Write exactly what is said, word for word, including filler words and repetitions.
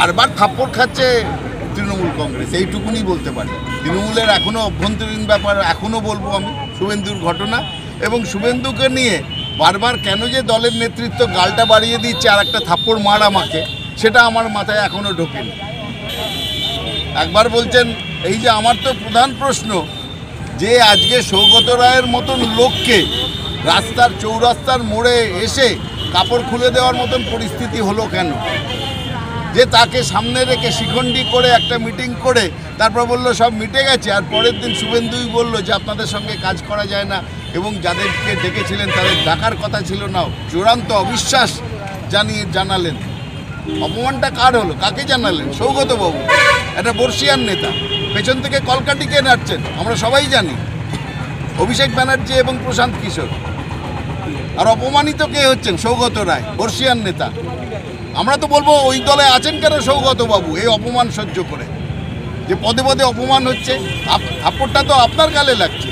বারবার থাপ্পড় খাচ্ছে তৃণমূল কংগ্রেস, এইটুকুনি বলতে পারি। তৃণমূলের এখনও অভ্যন্তরীণ ব্যাপার এখনও বলবো আমি, শুভেন্দুর ঘটনা এবং শুভেন্দুকে নিয়ে বারবার কেন যে দলের নেতৃত্ব গালটা বাড়িয়ে দিচ্ছে আর একটা থাপ্পড় মার আমাকে, সেটা আমার মাথায় এখনও ঢোকেনি। একবার বলছেন, এই যে আমার তো প্রধান প্রশ্ন যে আজকে সৌগত রায়ের মতন লোককে রাস্তার চৌরাস্তার মোড়ে এসে কাপড় খুলে দেওয়ার মতন পরিস্থিতি হলো কেন? যে তাকে সামনে রেখে শিখণ্ডী করে একটা মিটিং করে তারপর বলল সব মিটে গেছে, আর পরের দিন শুভেন্দুই বলল যে আপনাদের সঙ্গে কাজ করা যায় না এবং যাদেরকে ডেকেছিলেন তাদের ডাকার কথা ছিল না, চূড়ান্ত অবিশ্বাস জানিয়ে জানালেন। অপমানটা কার হলো? কাকে জানালেন? সৌগতবাবু, একটা বর্ষিয়ান নেতা, পেছন থেকে কলকাঠি কে নাড়ছেন আমরা সবাই জানি, অভিষেক ব্যানার্জি এবং প্রশান্ত কিশোর। আর অপমানিত কে হচ্ছেন? সৌগত রায়, বর্ষিয়ান নেতা। আমরা তো বলবো ওই দলে আছেন কেন সৌগতবাবু এই অপমান সহ্য করে? যে পদে পদে অপমান হচ্ছে, থাপ্পড়টা তো আপনার গালে লাগছে।